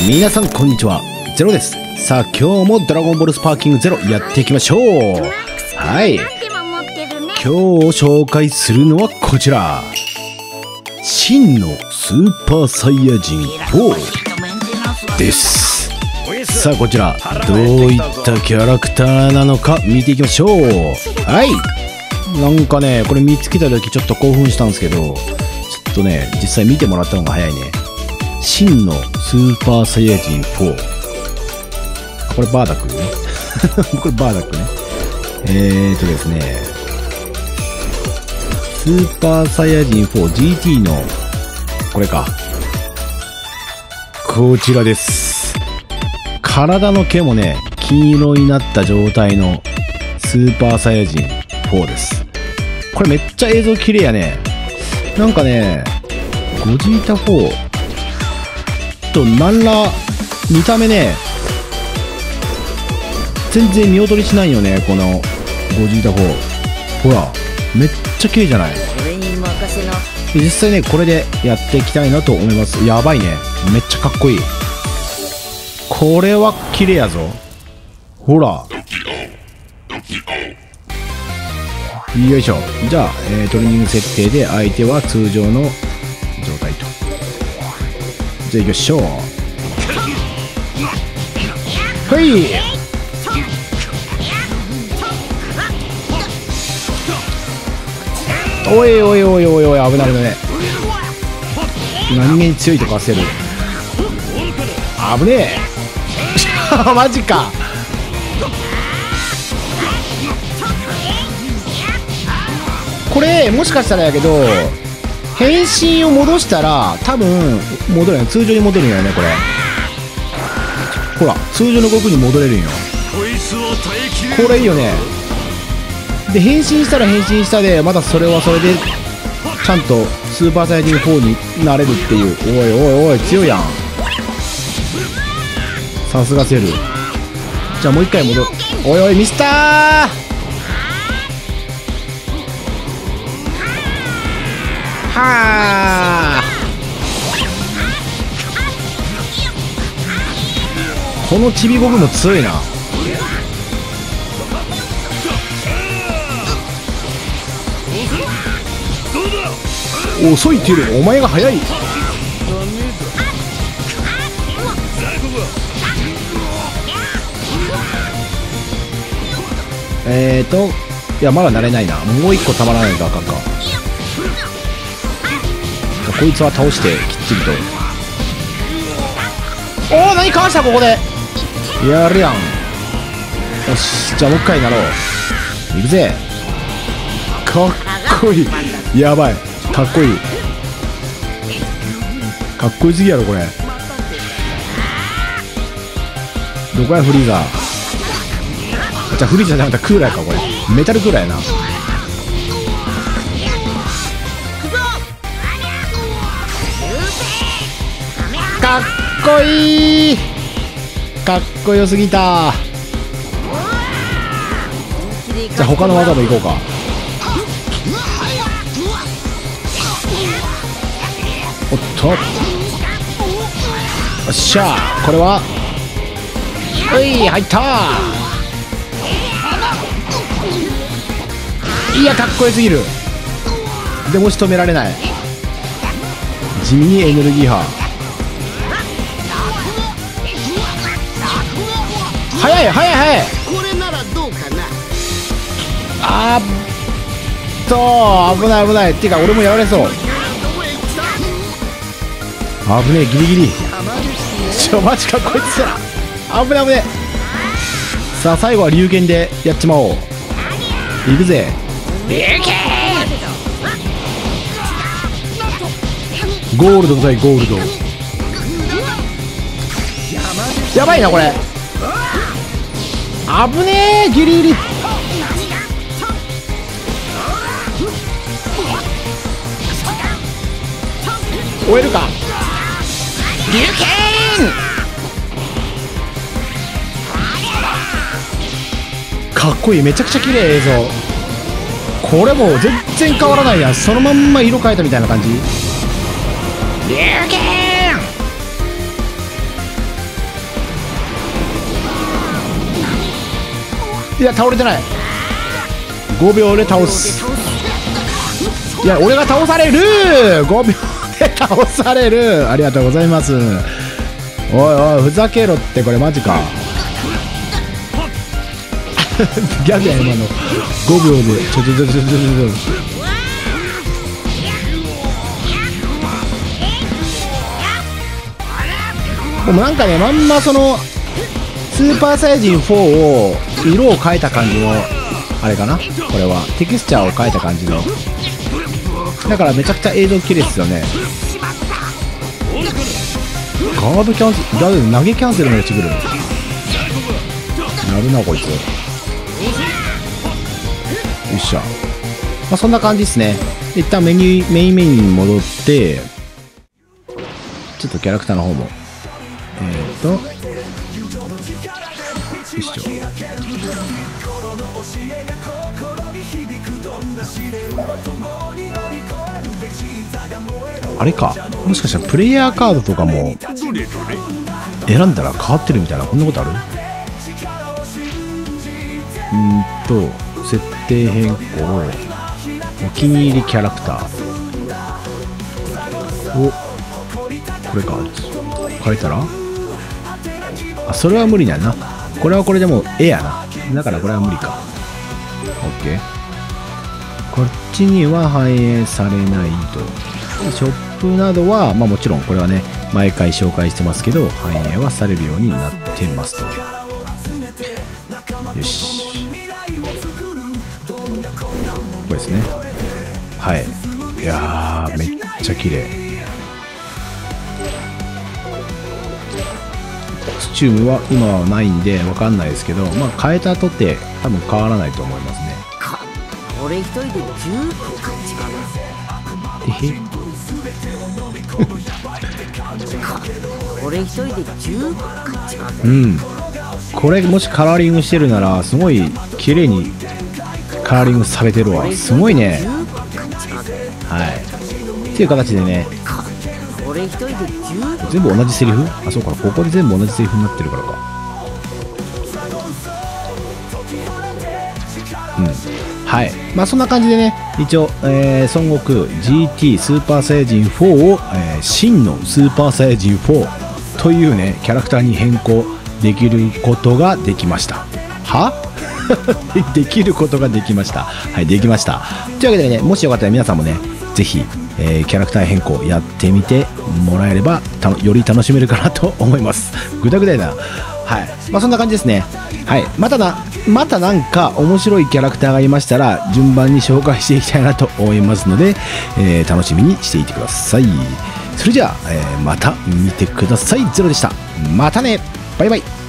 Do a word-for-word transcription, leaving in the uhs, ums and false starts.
皆さんこんにちは、ゼロです。さあ今日もドラゴンボールスパーキングゼロやっていきましょう。はい、今日紹介するのはこちら、真のスーパーサイヤ人フォーです。さあこちらどういったキャラクターなのか見ていきましょう。はい、なんかねこれ見つけた時ちょっと興奮したんですけど、ちょっとね実際見てもらったのが早いね。真のスーパーサイヤ人フォー、あこれバーダックねこれバーダックね。えーとですねスーパーサイヤ人フォー ジーティー のこれか、こちらです。体の毛もね金色になった状態のスーパーサイヤ人フォーです。これめっちゃ映像綺麗やね。なんかねゴジータフォーとなんら見た目ね全然見劣りしないよね。このゴジータフォーほらめっちゃ綺麗じゃない。実際ねこれでやっていきたいなと思います。やばいね、めっちゃかっこいい。これは綺麗やぞ。ほらよいしょ。じゃあ、えー、トレーニング設定で相手は通常の状態と。じゃあ行きましょう。はいおいおいおいおいおい、危ない危ない。何気に強いとか焦る。危ねえマジか。これもしかしたらやけど変身を戻したら多分戻るよ、通常に戻るんやね。これほら通常の動きに戻れるんよ。これいいよね。で変身したら変身したでまたそれはそれでちゃんとスーパーサイヤ人フォーになれるっていう。おいおいおい強いやん、さすがセル。じゃあもう一回戻る。おいおいミスター。はあこのちびボブも強いな。遅いっていうよりお前が速い。えーといやまだ慣れないな。もう一個たまらないとあかんか。こいつは倒してきっちりと。おお何かわした。ここでやるやん。よしじゃあもう一回なろう。いくぜ。かっこいい。やばいかっこいい。かっこいいすぎやろこれ。どこやフリーザー。じゃあフリーザーじゃなくてクーラーか。これメタルクーラーやな。かっこいい。かっこよすぎた。じゃあ他の技もいこうか。おっとよっしゃー。これはうい入った。いやかっこよすぎる。でも仕留められない。地味にエネルギー波。早い早い早い。これならどうかな。あーっと危ない危ない。っていうか俺もやられそう。危ねえギリギリ。ちょマジかこいつら危ねえ危ねえ。さあ最後は龍拳でやっちまおう。いくぜ龍拳。ゴールド対ゴールド。やばいなこれ。危ねえギリギリ。終えるか。龍拳かっこいい。めちゃくちゃ綺麗映像。これもう全然変わらないやん。そのまんま色変えたみたいな感じ。龍拳いや倒れてない。ごびょうで倒す。いや俺が倒される。ごびょうで倒される。ありがとうございます。おいおいふざけろって、これマジか。ギャグや今の。ごびょうでちょちょちょちょちょちょ。もうなんかね、まんまそのスーパーサイヤ人フォーを色を変えた感じのあれかな、これはテキスチャーを変えた感じの、だからめちゃくちゃ映像綺麗ですよね。ガードキャンセルだ、投げキャンセルまでしてくる。なるなこいつ。よっしゃ、まあ、そんな感じですね。一旦メニューメインメニューに戻って、ちょっとキャラクターの方もえーっとよいしょ。あれか、もしかしたらプレイヤーカードとかも選んだら変わってるみたいな、こんなことある？うんと設定変更、お気に入りキャラクターおこれか、変えたら、あ、それは無理だな。これはこれでもう絵やな。だからこれは無理か。OK。こっちには反映されないと。ショップなどは、まあもちろんこれはね、毎回紹介してますけど、反映はされるようになってますと。よし。これですね。はい。いやー、めっちゃ綺麗。コスチュームは今はないんでわかんないですけど、まあ変えたとって多分変わらないと思いますね。 俺一人でじゅうこ買っちまう。 えへ俺一人でじゅうこ買っちまう。 うん、これもしカラーリングしてるならすごい綺麗にカラーリングされてるわ。すごいね。はい、っていう形でね、 俺一人でじゅうこ全部同じセリフ、あ、そうか、ここで全部同じセリフになってるからか。うん、はい、まあそんな感じでね、一応、えー、孫悟空 ジーティー スーパーサイヤ人フォーを、えー、真のスーパーサイヤ人フォーというねキャラクターに変更できることができました。はできることができました。はい、できました。というわけでね、もしよかったら皆さんもね、ぜひ、えー、キャラクター変更やってみてもらえればたより楽しめるかなと思います。ぐだぐだやな。はい、まあそんな感じですね。はい、またなまたなんか面白いキャラクターがいましたら順番に紹介していきたいなと思いますので、えー、楽しみにしていてください。それじゃあ、えー、また見てください。ゼロでした。またね、バイバイ。